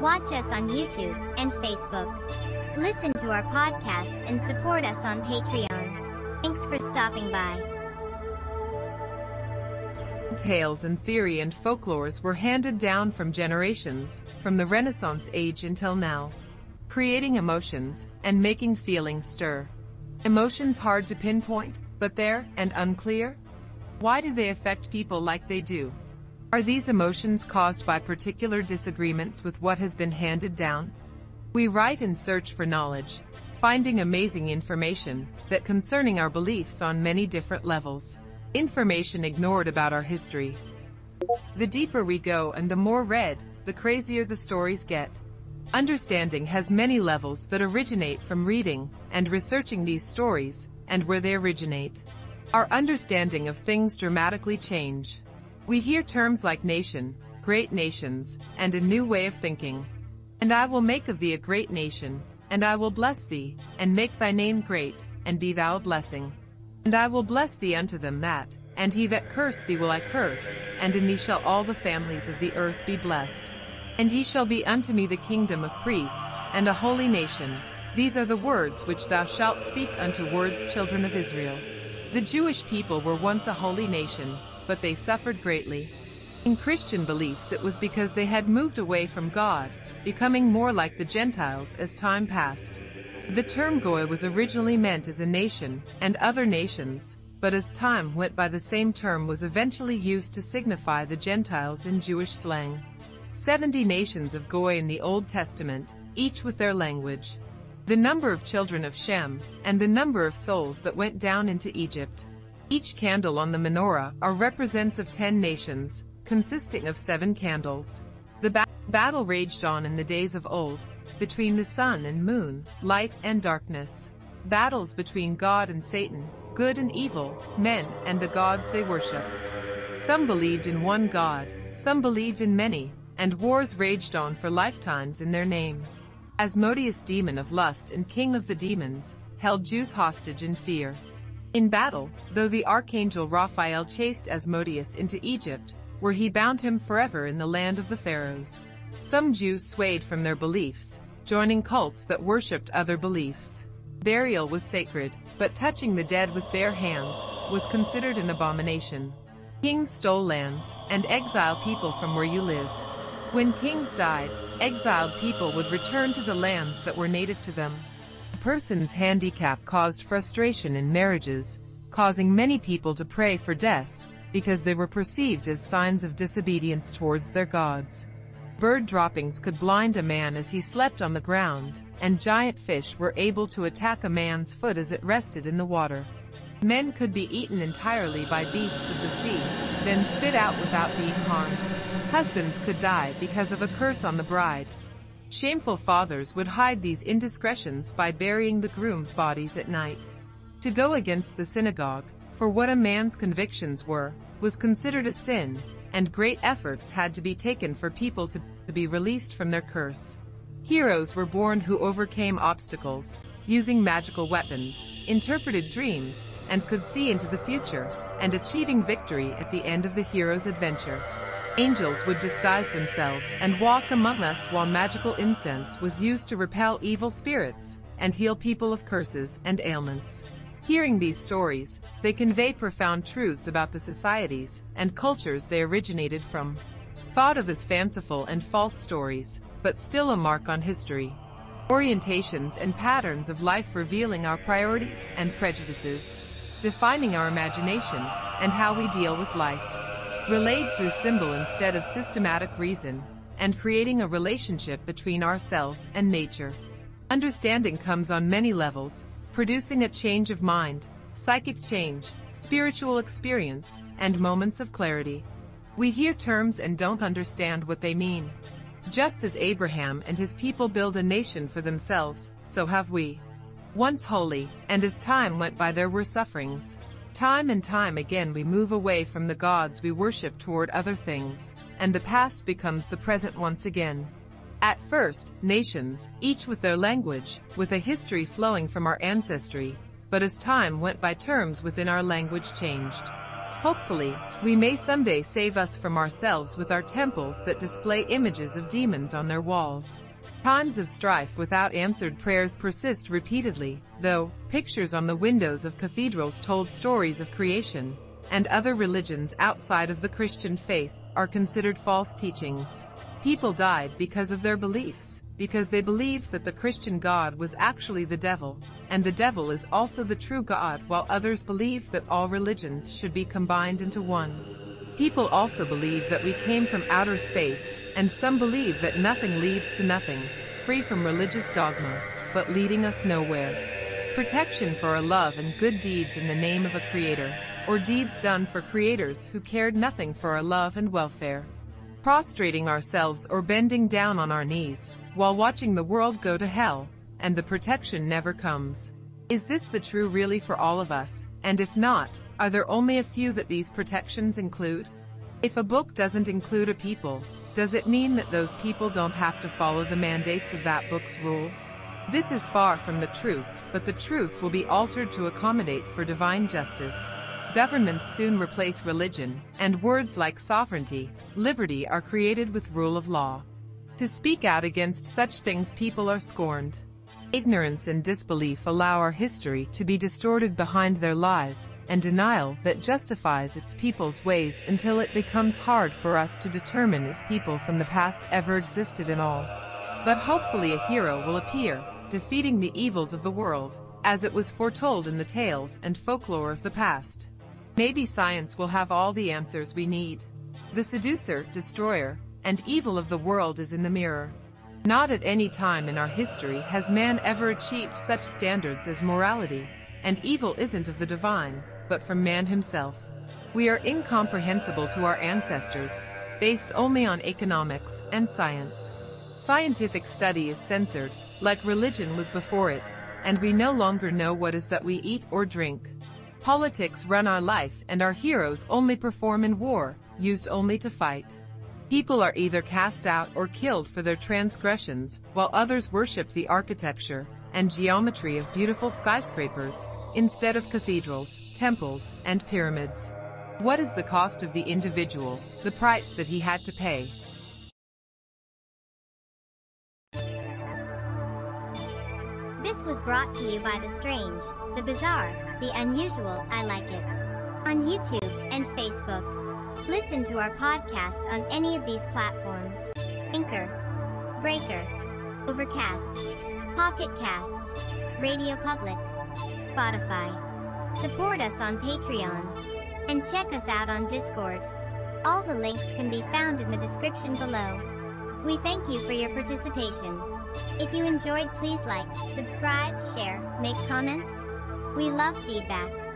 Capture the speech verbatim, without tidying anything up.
Watch us on YouTube and Facebook. Listen to our podcast and support us on Patreon. Thanks for stopping by. Tales and theory and folklores were handed down from generations, from the Renaissance age until now, creating emotions and making feelings stir. Emotions hard to pinpoint, but there and unclear? Why do they affect people like they do? Are these emotions caused by particular disagreements with what has been handed down? We write and search for knowledge, finding amazing information that concerning our beliefs on many different levels. Information ignored about our history. The deeper we go and the more read, the crazier the stories get. Understanding has many levels that originate from reading and researching these stories, and where they originate, our understanding of things dramatically change. We hear terms like nation, great nations, and a new way of thinking. And I will make of thee a great nation, and I will bless thee, and make thy name great, and be thou a blessing. And I will bless thee unto them that, and he that curse thee will I curse, and in thee shall all the families of the earth be blessed. And ye shall be unto me the kingdom of priests, and a holy nation. These are the words which thou shalt speak unto words, children of Israel. The Jewish people were once a holy nation, but they suffered greatly. In Christian beliefs it was because they had moved away from God, becoming more like the Gentiles as time passed. The term Goy was originally meant as a nation, and other nations, but as time went by the same term was eventually used to signify the Gentiles in Jewish slang. Seventy nations of Goy in the Old Testament, each with their language. The number of children of Shem, and the number of souls that went down into Egypt. Each candle on the menorah are represents of ten nations, consisting of seven candles. The ba battle raged on in the days of old, between the sun and moon, light and darkness. Battles between God and Satan, good and evil, men and the gods they worshipped. Some believed in one God, some believed in many, and wars raged on for lifetimes in their name. Asmodeus, demon of lust and king of the demons, held Jews hostage in fear. In battle, though the archangel Raphael chased Asmodeus into Egypt, where he bound him forever in the land of the Pharaohs. Some Jews swayed from their beliefs, joining cults that worshipped other beliefs. Burial was sacred, but touching the dead with bare hands was considered an abomination. Kings stole lands and exiled people from where you lived. When kings died, exiled people would return to the lands that were native to them. A person's handicap caused frustration in marriages, causing many people to pray for death, because they were perceived as signs of disobedience towards their gods. Bird droppings could blind a man as he slept on the ground, and giant fish were able to attack a man's foot as it rested in the water. Men could be eaten entirely by beasts of the sea, then spit out without being harmed. Husbands could die because of a curse on the bride. Shameful fathers would hide these indiscretions by burying the groom's bodies at night. To go against the synagogue, for what a man's convictions were, was considered a sin, and great efforts had to be taken for people to, to be released from their curse. Heroes were born who overcame obstacles, using magical weapons, interpreted dreams, and could see into the future, and achieving victory at the end of the hero's adventure. Angels would disguise themselves and walk among us while magical incense was used to repel evil spirits and heal people of curses and ailments. Hearing these stories, they convey profound truths about the societies and cultures they originated from. Thought of as fanciful and false stories, but still a mark on history. Orientations and patterns of life revealing our priorities and prejudices, defining our imagination and how we deal with life. Relayed through symbol instead of systematic reason, and creating a relationship between ourselves and nature. Understanding comes on many levels, producing a change of mind, psychic change, spiritual experience, and moments of clarity. We hear terms and don't understand what they mean. Just as Abraham and his people build a nation for themselves, so have we. Once holy, and as time went by there were sufferings. Time and time again we move away from the gods we worship toward other things, and the past becomes the present once again. At first, nations, each with their language, with a history flowing from our ancestry, but as time went by terms within our language changed. Hopefully, we may someday save us from ourselves with our temples that display images of demons on their walls. Times of strife without answered prayers persist repeatedly, though pictures on the windows of cathedrals told stories of creation, and other religions outside of the Christian faith are considered false teachings. People died because of their beliefs, because they believed that the Christian God was actually the devil, and the devil is also the true God, while others believed that all religions should be combined into one. People also believe that we came from outer space, and some believe that nothing leads to nothing, free from religious dogma, but leading us nowhere. Protection for our love and good deeds in the name of a creator, or deeds done for creators who cared nothing for our love and welfare. Prostrating ourselves or bending down on our knees, while watching the world go to hell, and the protection never comes. Is this the true really for all of us? And if not, are there only a few that these protections include? If a book doesn't include a people, does it mean that those people don't have to follow the mandates of that book's rules? This is far from the truth, but the truth will be altered to accommodate for divine justice. Governments soon replace religion, and words like sovereignty, liberty are created with rule of law. To speak out against such things, people are scorned. Ignorance and disbelief allow our history to be distorted behind their lies, and denial that justifies its people's ways until it becomes hard for us to determine if people from the past ever existed at all. But hopefully a hero will appear, defeating the evils of the world, as it was foretold in the tales and folklore of the past. Maybe science will have all the answers we need. The seducer, destroyer, and evil of the world is in the mirror. Not at any time in our history has man ever achieved such standards as morality, and evil isn't of the divine, but from man himself. We are incomprehensible to our ancestors, based only on economics and science. Scientific study is censored, like religion was before it, and we no longer know what is that we eat or drink. Politics run our life, and our heroes only perform in war, used only to fight. People are either cast out or killed for their transgressions, while others worship the architecture and geometry of beautiful skyscrapers, instead of cathedrals, temples, and pyramids. What is the cost of the individual, the price that he had to pay? This was brought to you by The Strange, The Bizarre, The Unusual, I Like It, on YouTube and Facebook. Listen to our podcast on any of these platforms: Anchor, Breaker, Overcast, Pocket Casts, Radio Public, Spotify. Support us on Patreon. And check us out on Discord. All the links can be found in the description below. We thank you for your participation. If you enjoyed, please like, subscribe, share, make comments. We love feedback.